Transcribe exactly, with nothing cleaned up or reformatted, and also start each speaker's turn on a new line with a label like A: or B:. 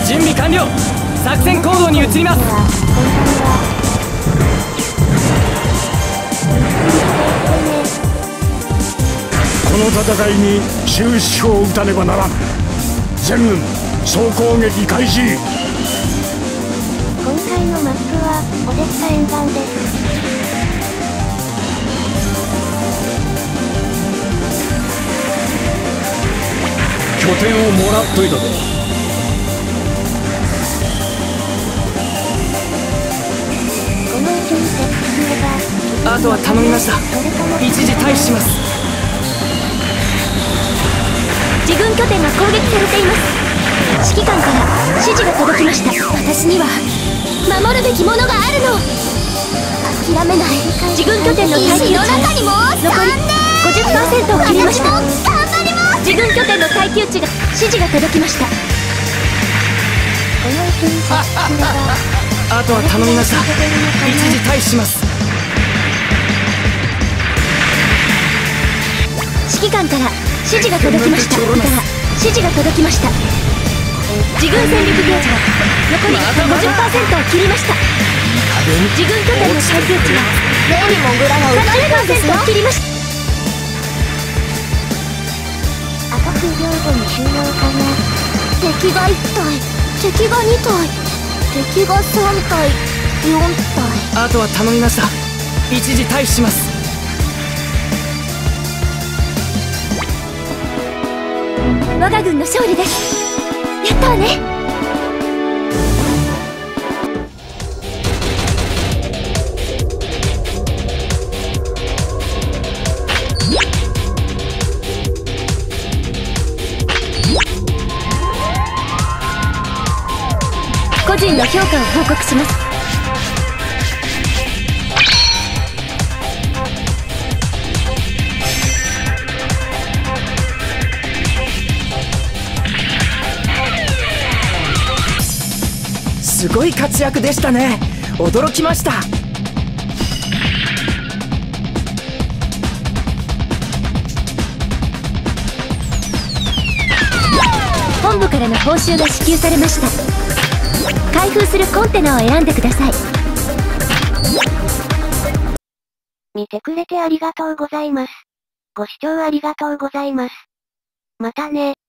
A: 準備完了。作戦行動に移ります。
B: この戦いに終止符を打たねばならん。全軍総攻撃開始。
C: 今回のマップはオデッサ沿岸です。
B: 拠点をもらっといたぞ。
C: この位置に設置すれば、
A: あとは頼みました。一時退避します。
D: 自軍拠点が攻撃されています。指揮官から指示が届きました。私には守るべきものがあるの。諦めない。自軍拠点の耐久値残り ごじゅっパーセント を切りました。自軍拠点の耐久値が指示が届きました。
C: この位置に設置すれば、
A: あとは頼みました。一時退避します。
D: 指揮官から指示が届きました。から指示が届きました。自軍戦力ゲージが残り ごじゅっパーセント を切りました。自軍拠点の耐久値が残り さんじゅっパーセント を切りました。
C: あと数秒後に終了かな。
D: 敵がいち体、敵がに体、敵がさん体、よん体。
A: あとは頼みました。一時退避します。
D: 我が軍の勝利です。やったわね。個人の評価を報告します。
A: すごい活躍でしたね。驚きました。
D: 本部からの報酬が支給されました。開封するコンテナを選んでください。
C: 見てくれてありがとうございます。ご視聴ありがとうございます。またね。